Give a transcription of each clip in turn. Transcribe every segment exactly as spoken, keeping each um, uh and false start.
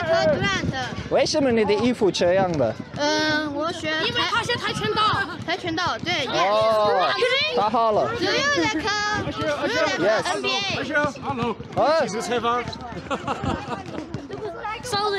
科 Grant。 为什么你的衣服这样的？ 嗯，我学。因为他是跆拳道。跆拳道，对。 哦，太好了。 只有两科，只有两科 N B A。 Hello。 啊， 是采访。 Sorry。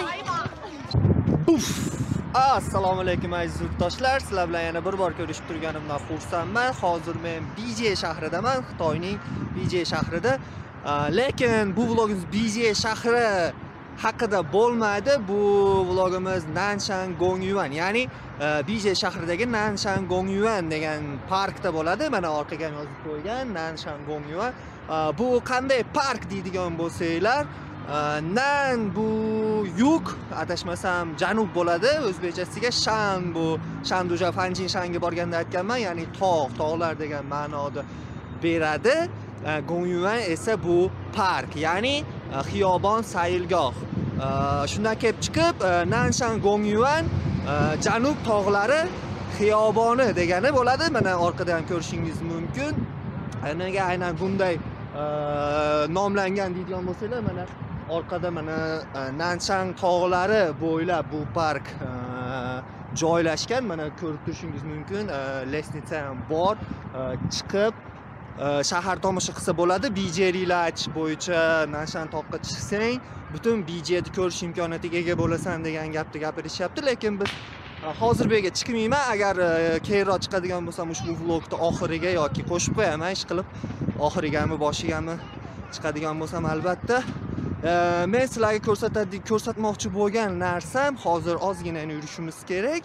Assalomu alaykum aziz yurtdoshlar. Sizlar bilan yana bir bor ko'rishib turganimdan xursandman. Hozir men Bijie shahridaman, Xitoyning Bijie shahrida. Lekin bu vlogimiz Bijie shahri haqida bo'lmaydi. Bu vlogimiz Nanshan Gongyuan, ya'ni Bijie shahridagi Nanshan Gongyuan degan parkda bo'ladi. Mana orqaga ham yozib qo'ygan Nanshan Gongyuan. Bu qanday park deydigan bo'lsanglar, Nan bu yuk, adashmasam janub bo'ladi. O'zbekchasiga Shan bu Shanduja Fanjin Shanga borganda aytganman, ya'ni tog', tog'lar degan ma'noda beradi. Gongyuan esa bu park, ya'ni xiyobon, sayilgoh. Shundan kelib chiqib Nanshan Gongyuan janub tog'lari xiyoboni degani bo'ladi. Mana orqada ham ko'rishingiz mumkin. Nega aynan bunday nomlangan deydigan bo'lsanglar, mana orqada mana Nanshan tog'lari bo'ylab bu park joylashgan. Mana ko'rib turishingiz mumkin. Lesnitsa ham bor. Chiqib shahar tomosha qilsa bo'ladi. Bijieliklar aytish bo'yicha Nanshan tog'ga chiqsang, butun Bijieni ko'rish imkoniyatiga ega bo'lasan degan gapni gapirishyapti. Lekin biz hozir bu yerga chiqmayman. Agar keyinroq chiqadigan bo'lsam, ushbu vlogni oxiriga yoki qo'shib qo'yaman, ish qilib oxirigami, boshigami chiqadigan bo'lsam albatta. Men sizlarga ko'rsatadigan, ko'rsatmoqchi bo'lgan narsam, hozir ozgina yurishimiz kerak.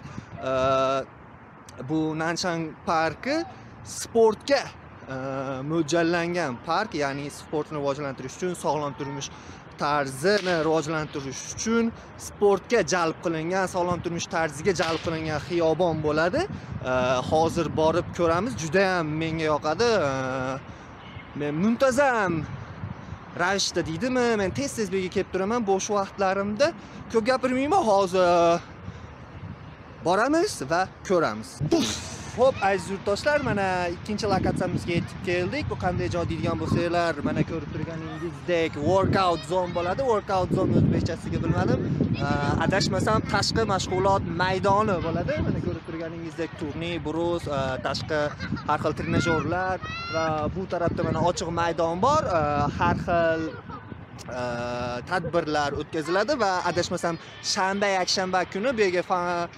Bu Nanshan parki sportga mo'ljallangan park, ya'ni sportni rivojlantirish uchun, sog'lom turmush tarzini rivojlantirish uchun sportga jalb qilingan, sog'lom turmush tarziga jalb qilingan xiyobon bo'ladi. Hozir borib ko'ramiz. Juda ham menga yoqadi. Men muntazam ravishda deydimi, men tez-tez bu yerga kelib turaman bo'sh vaqtlarimda. Ko'p gapirmayman, hozir boramiz va ko'ramiz. Hop, aziz yurtdoshlar, mana ikkinchi lokatsiyamizga yetib keldik. Bu qanday joy deydigan bo'lsanglar, mana ko'rib turganingizdek workout zone bo'ladi. Workout zone o'zbekchasiga bilmadim. Adashmasam tashqi mashg'ulot maydoni bo'ladi. Mana ko'rib turganingizdek turniy, brus, tashqi har xil trenajyorlar va bu tarafda mana ochiq maydon bor. Har xil tadbirlar o'tkaziladi va adashmasam shanba, yakshanba kuni bu yerga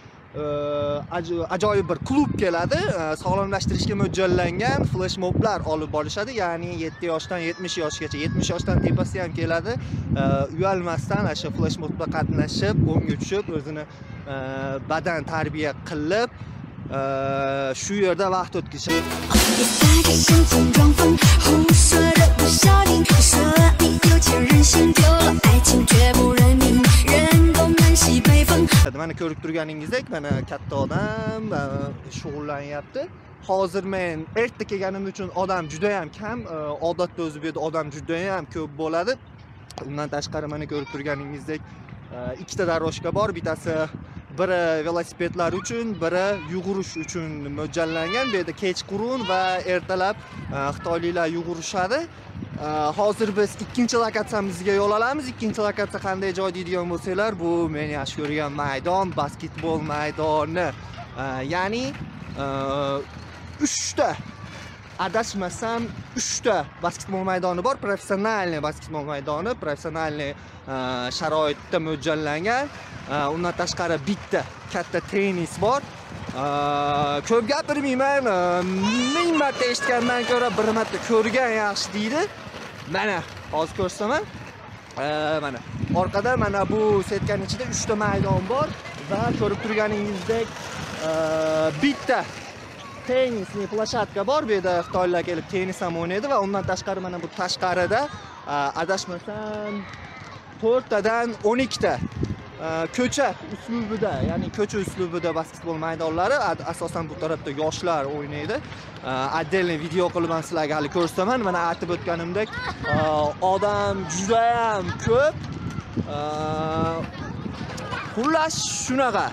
ajoyib bir klub keladi. Sog'lomlashtirishga mo'ljallangan flash moblar olib borishadi. Ya'ni yetti yoshdan yetmish yoshgacha, yetmish yoshdan tepasi ham keladi. Uyalmasdan o'sha flash mobda qatnashib, o'ngga tushib, o'zini badan tarbiya qilib, shu yerda vaqt o'tkazishadi. Mana ko'rib turganingizdek, mana katta odam shug'ullanyapti. Hozir men erta kelganim uchun odam juda ham kam. Odatda o'zi bu yerda odam juda ham ko'p bo'ladi. Undan tashqari mana ko'rib turganingizdek ikkita daroshka bor. Bittasi biri velosipedlar uchun, biri yugurish uchun mo'ljallangan. Bu yerda kechqurun va ertalab xitoyliklar yugurishadi. Hozir biz ikkinchi lokatsiyamizga yo'l olamiz. Ikkinchi lokatsiya qanday joy deydigan bo'lsanglar, bu men yaxshi ko'rgan maydon, basketbol maydoni. Ya'ni uchta, adashmasam uchta basketbol maydoni bor. Professionalniy basketbol maydoni, professionalniy sharoitda mo'ljallangan. Undan tashqari bitta katta tennis bor. Ko'p gapirmayman, ming marta eshitgandan ko'ra bir marta ko'rgan yaxshi deydi. Mana hozir ko'rsaman. Mana orqada mana bu setkaning ichida uchta maydon bor va ko'rib turganingizdek bitta tennisli plashatka bor. Bu yerda xitoylar kelib tennis ham o'ynaydi va undan tashqari mana bu tashqarida adashmasam to'rttadan o'n ikkita ko'cha uslubida, ya'ni ko'cha uslubida basketbol maydonlari. Asosan bu tarafda yoshlar o'ynaydi. Отдельный video qilib men sizlarga hali ko'rsataman. Mana aytib o'tganimdek, odam juda ham ko'p. Xullas shunaqa.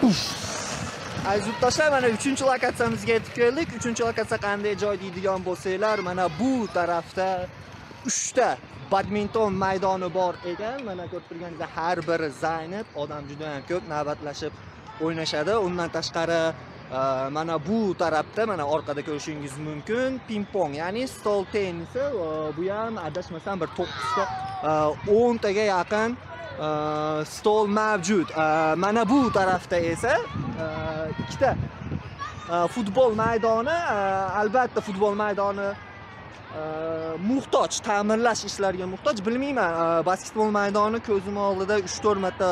Aziz yurtdoshlar, mana uchinchi lokatsiyamizga yetib keldik. uchinchi lokatsiya qanday joy deydigan bo'lsanglar, mana bu tarafda uchta badminton maydoni bor ekan. Mana ko'rib turganingizdek, har biri zaynab, odam juda ham ko'p navbatlashib o'ynashadi. Undan tashqari mana bu tarafda, mana orqada ko'rishingiz mumkin, ping-pong, ya'ni stol tennisi. Bu ham adashmasam bir to'qqizta, o'ntaga yaqin stol mavjud. Mana bu tarafda esa ikkita futbol maydoni, albatta futbol maydoni muhtoj, ta'mirlash ishlariga muhtoj. Bilmayman, basketbol maydoni ko'zim oldida uch to'rt marta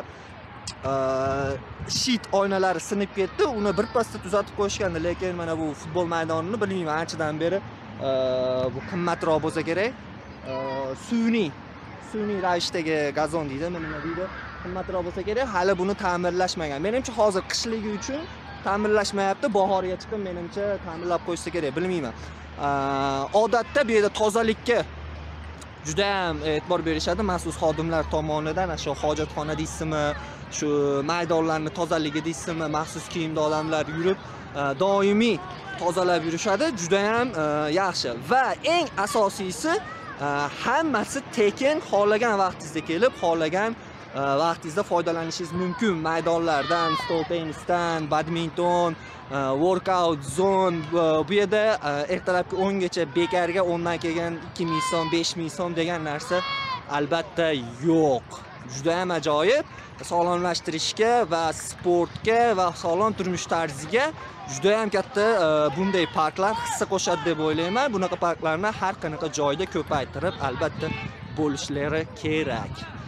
shit oynalari sinib ketdi. Uni birpasda tuzatib qo'yishgandi, lekin mana bu futbol maydonini bilmayman, anchadan beri bu qimmatroq bo'lsa kerak. Suvni sun'iy ravishdagi gazon deydi, nima deydi? Qimmatroq bo'lsa kerak, hali buni ta'mirlashmagan. Menimcha hozir qishligi uchun ta'mirlashmayapti. Bahorga chiqib menimcha ta'mirlab qo'ysa kerak, bilmayman. Odatda bu yerda tozalikka juda ham e'tibor berishadi maxsus xodimlar tomonidan. Shu hojatxona deysizmi, shu maydonlarni tozaligi deysizmi, maxsus kiyimda odamlar yurib doimiy tozalab yurishadi. Juda ham yaxshi va eng asosiysi hammasi tekin, xohlagan vaqtingizda kelib, xohlagan vaqtingizda foydalanishingiz mumkin. Maydonlardan, stol tennisdan, badminton, workout zone. Bu yerda ertalabki o'ngacha bekarga o'ndan kelgan ikki ming so'm, besh ming so'm degan narsa albatta yo'q. Juda ham ajoyib. Sog'lomlashtirishga va sportga va sog'lom turmush tarziga juda ham katta bunday parklar hissa qo'shadi deb o'ylayman. Bunaqa parklarni har qanaqa joyda ko'paytirib albatta bo'lishlari kerak.